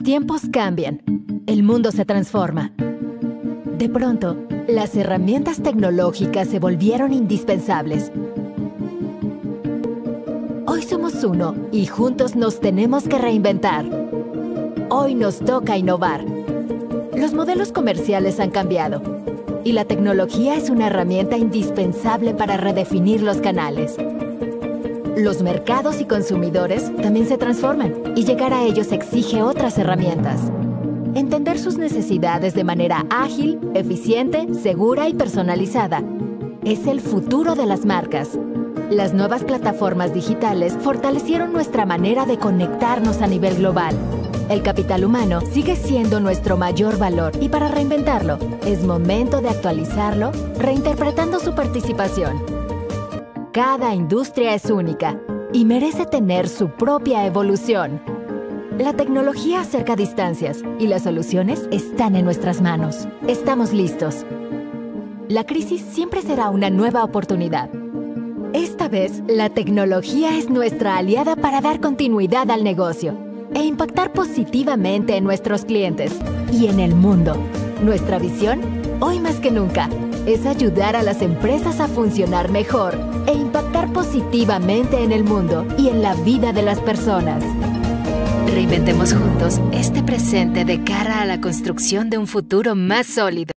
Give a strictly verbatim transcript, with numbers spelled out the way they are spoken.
tiempos cambian, el mundo se transforma. De pronto, las herramientas tecnológicas se volvieron indispensables. Hoy somos uno y juntos nos tenemos que reinventar. Hoy nos toca innovar. Los modelos comerciales han cambiado y la tecnología es una herramienta indispensable para redefinir los canales. Los mercados y consumidores también se transforman y llegar a ellos exige otras herramientas. Entender sus necesidades de manera ágil, eficiente, segura y personalizada es el futuro de las marcas. Las nuevas plataformas digitales fortalecieron nuestra manera de conectarnos a nivel global. El capital humano sigue siendo nuestro mayor valor y para reinventarlo, es momento de actualizarlo, reinterpretando su participación. Cada industria es única y merece tener su propia evolución. La tecnología acerca distancias y las soluciones están en nuestras manos. Estamos listos. La crisis siempre será una nueva oportunidad. Esta vez, la tecnología es nuestra aliada para dar continuidad al negocio e impactar positivamente en nuestros clientes y en el mundo. Nuestra visión, hoy más que nunca, es ayudar a las empresas a funcionar mejor e impactar positivamente en el mundo y en la vida de las personas. Reinventemos juntos este presente de cara a la construcción de un futuro más sólido.